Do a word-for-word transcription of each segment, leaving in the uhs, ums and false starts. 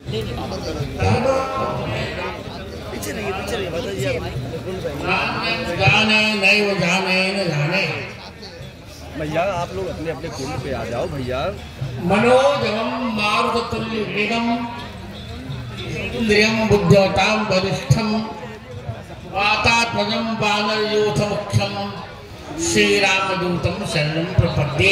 पीछे नहीं पीछे नहीं बताइए जाने नहीं वो जाने न जाने। भैया आप लोग अपने अपने कुंड पे आ जाओ भैया। मनोजवम मारुततुल्य वेगम इंद्रियम बुद्धिमतां वरिष्ठम वातात्मजं वानरयूथ मुख्यम श्री रामदूतम शरणं प्रपद्ये।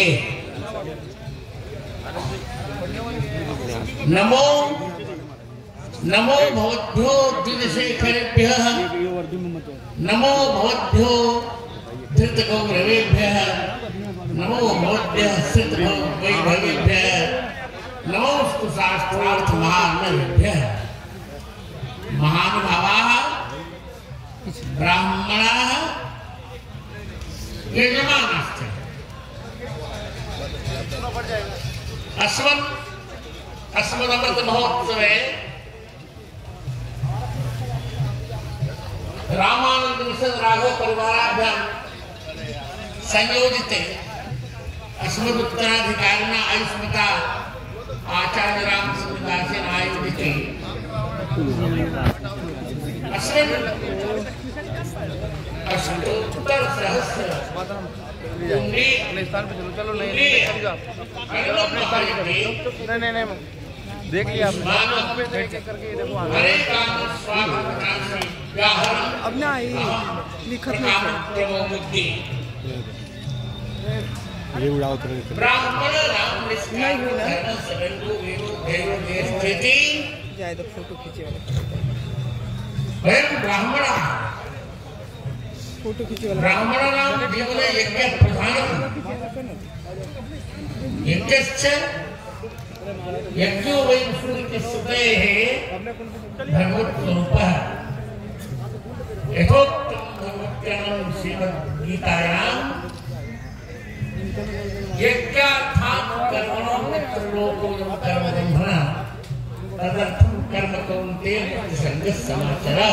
नमो नमो भवद्भ्यो द्विजशेखरेभ्यः नमो भवद्भ्यो धृतगौरवेभ्यः नमो भवद्भ्यः श्रुतवैभवेभ्यः नमोस्तु शास्त्रार्थ महानभ्यः। महानुभावाः ब्राह्मणाः यजमानाश्च अस्मत् अस्मदमृत महोत्सवे रामानंद मिशन राघव परिवाराभ्यां संयोजिते अस्मदुत्तराधिकारिणा आयुष्मता आचार्य रामचंद्रदासेन आयोजिते अस्मिन् अष्टोत्तर सहस्र अपने स्थान पे चलो चलो नहीं नहीं अपने स्थान पे नहीं नहीं नहीं देख लिया आपने करके देखो अब ना लिखत नहीं ये उड़ाओ कर ब्राह्मण राम नहीं हुई ना जाए तो फोटो खींचे वाला ब्राह्मण फोटो खींचे वाला ब्राह्मण नाम जीवन यज्ञ प्रधान यज्ञश्च यज्ञो वै विष्णुके सुतेः भगवत्स्वरूपः यथोक्तं भगवत्यां श्रीमद्गीतायां यज्ञार्थां कर्मणो लोकोऽयं कर्मबन्धनः तदर्थं कर्म कौन्तेय संगः समाचरः।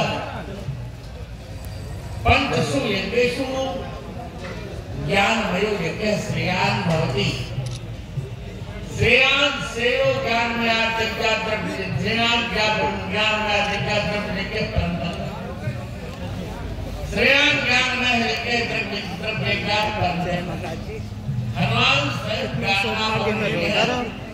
पंचसु यज्ञेषु ज्ञानमयो यज्ञः श्रेयान् भवति। श्रेयान् श्रेयो ज्ञानमयात् यज्ञात् द्रव्यं श्रेयान् ज्ञानमयात् यज्ञात् द्रव्यं यज्ञः परमः। श्रेयान् ज्ञानमयः यज्ञः द्रव्यं द्रव्यज्ञात् परमः। हनुमान ज्ञानामयः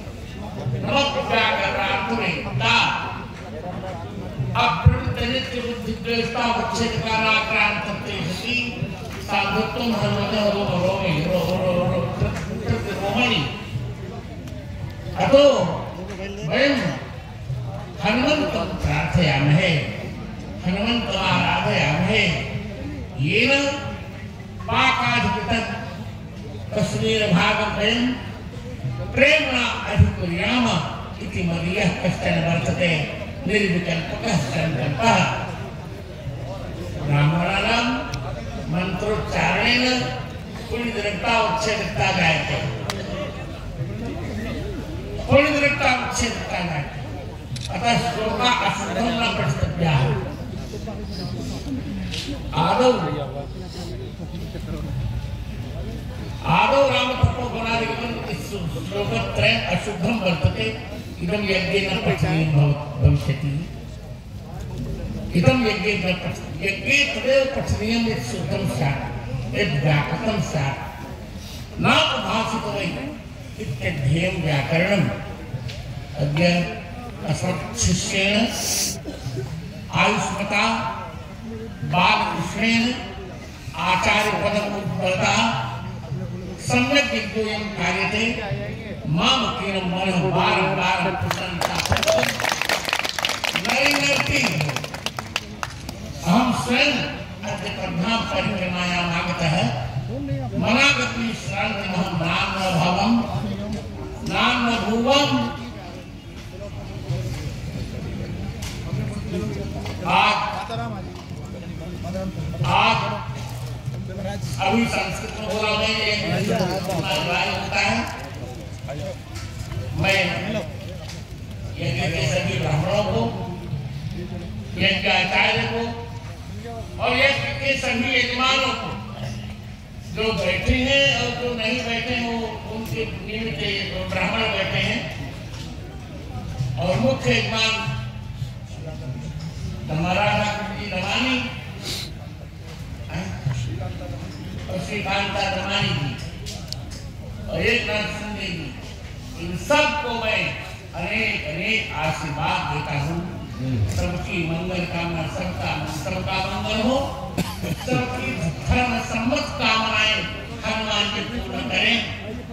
नमोऽप्याकरार्थमेता अप्रवृत्तनित्य बुद्धि द्वेषता उच्छेद काराक्रांतते हति साधुत्वं हनुमतः रोम रोमे रो रो रो रोमणि। अतो वयं हनुमन्तं प्रार्थयामहे हनुमन्तं आराधयामहे येन पाकाधिकृतं कश्मीरभागं वयं प्रेम्णा अधिकुर्याम इति मदीयः कश्चन वर्तते निर्विकल्पकः संकल्पः। ब्राह्मणानां मंत्रोच्चारणेन पुण्यदृक्ता उच्छेदता जायते पुण्यदृक्ता उच्छेदता जायते। अतः श्लोका अशुद्धं न पठितव्याः। आदौ आदौ रामतपोगुणादिकं श्लोकत्रयम् अशुद्धं वर्तते। इदं यज्ञेन पठनीयं भविष्यति। इदं यज्ञेन यज्ञे तदेव पठनीयं यत् शुद्धं स्यात् यद् व्याकृतं स्यात् नापभाषितो वै इत्यध्येयं व्याकरणम्। अद्य अस्मत्शिष्येण आयुष्मता बालकृष्णेन आचार्यपदम् उद्भवता सम्यक् यज्ञोऽयं कार्यते। मामकेन मनः बारं बारं प्रसन्नता नरेन्द्रति अहं स्वयं अद्य पद्मा परिक्रमायाम् आगतः। मनागति श्रान्तिमहं नाम्न भवं नाम्न भुवम्। आज आज अभी संस्कृत में बोला मैं एक होता है। मैं यज्ञ के सभी ब्राह्मणों को यज्ञ आचार्य को और यज्ञ के सभी यजमानों को जो बैठे हैं और जो नहीं बैठे हैं वो उनके निमित्त ब्राह्मण बैठे हैं और मुख्य यजमान धर्मराज जी रमानी और श्रीकांता रमानी जी और एक नाथ सिंह जी, इन सबको मैं अनेक अनेक आशीर्वाद देता हूँ। सबकी मंगल कामना, सबका सबका मंगल हो, सबकी धर्म सम्मत कामनाएं हनुमान जी पूर्ण करें।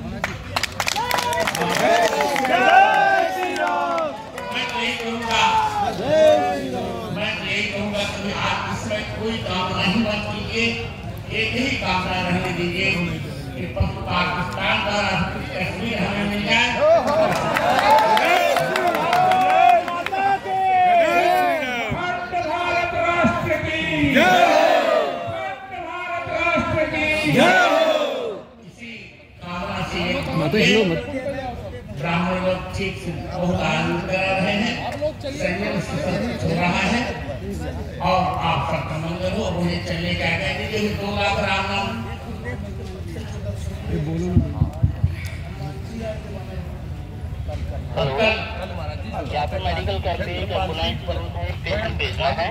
मैं तो यही कहूँगा, मैं तो यही कहूँगा कि आप इसमें कोई कामना ही मत कीजिए, एक ही कामना रहने दीजिए कि पाकिस्तान द्वारा कश्मीर हमें मिल जाए। इसी कामना से ब्राह्मण लोग ठीक से बहुत आनंद करा रहे हैं, संयम से सब कुछ हो रहा है और आप सबका मंगल हो। उन्हें चलने क्या कह दीजिए, दो लाख राम नाम यहाँ पे मेडिकल कैंप एम्बुलेंस पर पेशेंट भेजना है।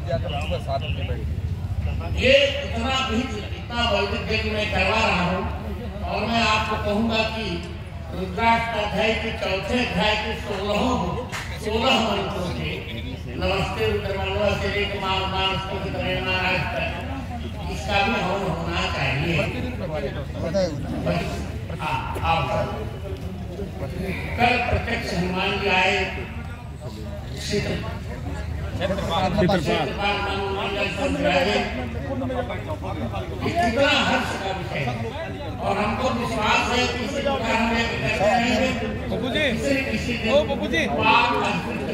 ये इतना भी इतना वैदिक मैं करवा रहा हूँ और मैं आपको कहूँगा कि रुद्राक्ष अध्याय के चौथे अध्याय के सोलह सोलह मंत्रों के नमस्ते रुद्रमंडल से लेकर इसका भी हवन होना चाहिए। आप कल प्रत्यक्ष हनुमान जी आए, कितना हर्ष का विषय और हमको विश्वास है कि किसी प्रकार हमें किसी किसी दिन